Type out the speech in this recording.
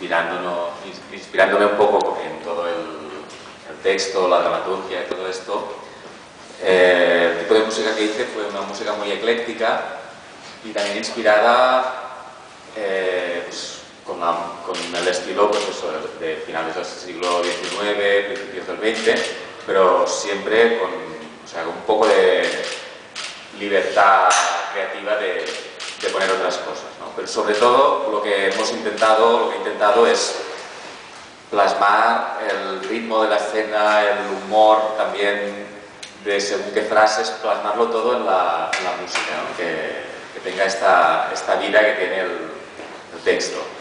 inspirándome un poco en todo el texto, la dramaturgia y todo esto. El tipo de música que hice fue una música muy ecléctica y también inspirada pues, con el estilo pues eso, de finales del siglo XIX, principios del XX, pero siempre con un poco de libertad creativa de poner otras cosas, ¿no? Pero sobre todo lo que he intentado es plasmar el ritmo de la escena, el humor también de según qué frases, plasmarlo todo en la música, ¿no? Que tenga esta vida que tiene el texto.